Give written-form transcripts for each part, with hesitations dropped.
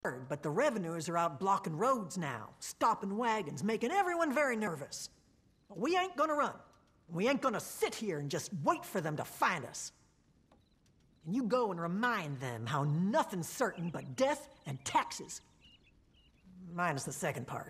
But the revenuers are out blocking roads now, stopping wagons, making everyone very nervous. But we ain't gonna run. We ain't gonna sit here and just wait for them to find us. And you go and remind them how nothing's certain but death and taxes. Minus the second part.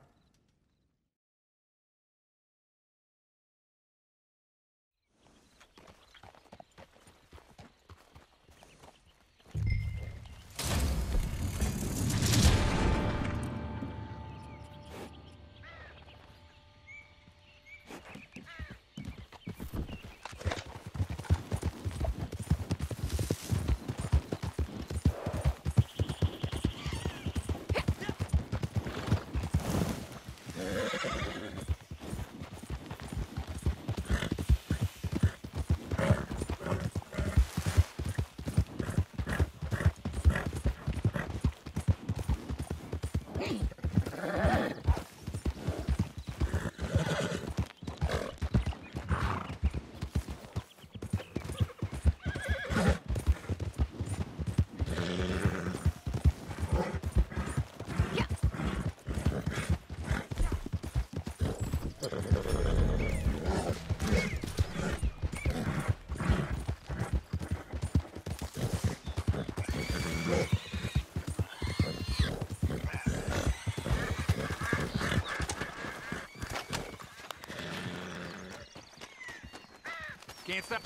Can't stop.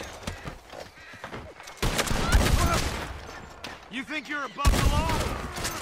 You think you're above the law?